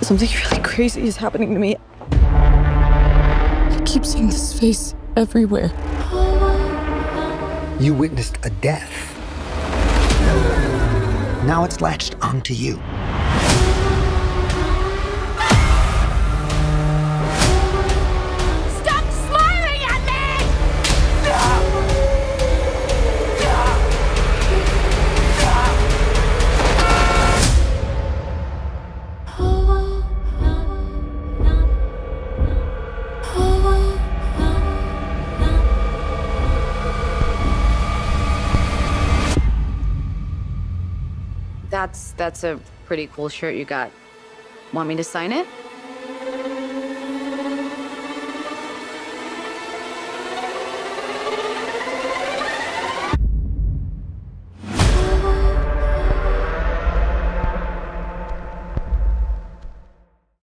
Something really crazy is happening to me. I keep seeing this face everywhere. You witnessed a death. Now it's latched onto you. Stop smiling at me! That's a pretty cool shirt you got. Want me to sign it?